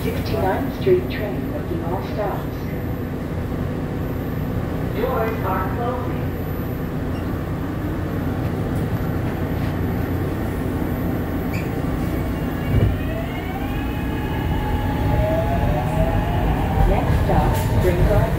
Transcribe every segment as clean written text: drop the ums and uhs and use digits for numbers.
69th Street train making all stops. Doors are closing. Next stop, Spring Garden.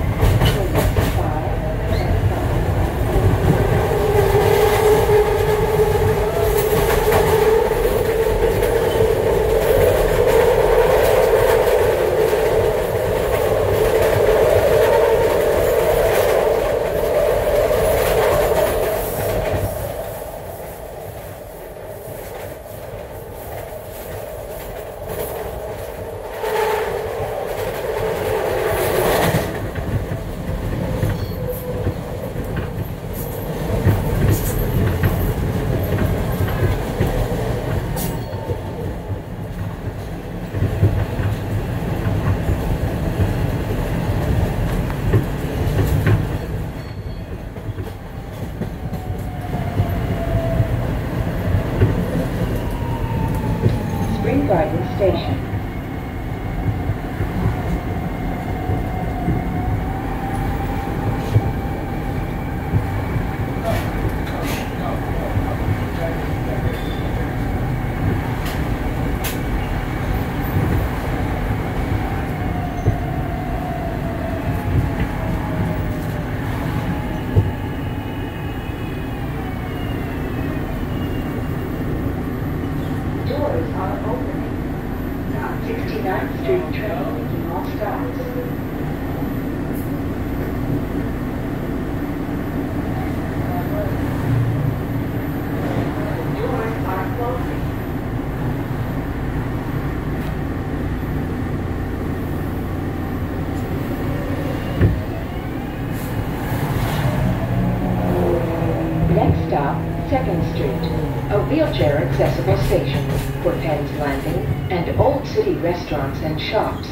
Garden Station. Doors are opening. 69th Street train making all stops. Doors are closing. Next stop, 2nd Street, a wheelchair-accessible station for Penn's Landing and Old City restaurants and shops.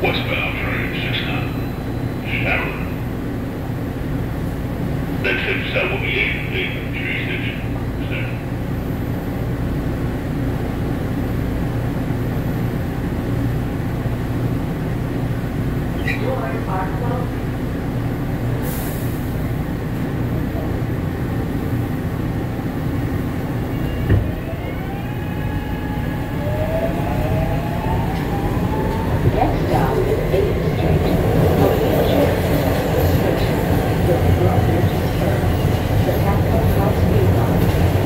Westbound train 69. Shower. Next stop will be 8 Tree Station. Stand. Doors are closed. Next stop is 8th Street. A wheelchair accessible station with Broadbridge Service, the Capital House Depot,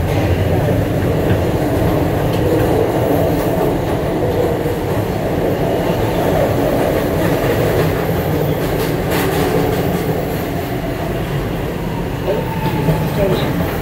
Station.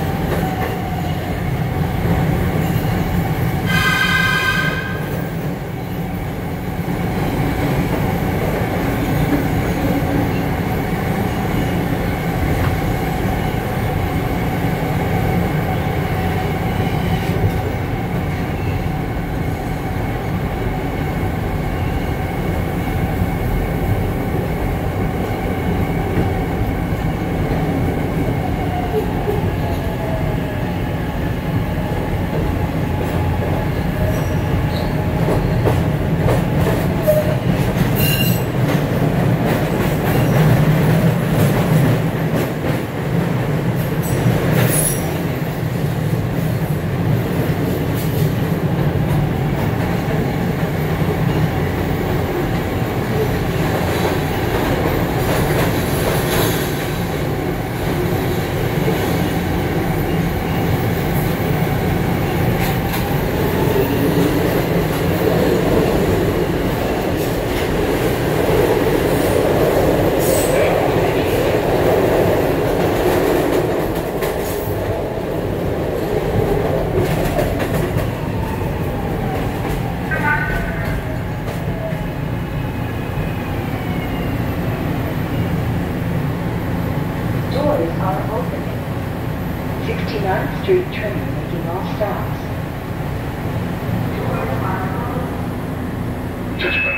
Doors are opening. 69th Street train making all stops. Touchback.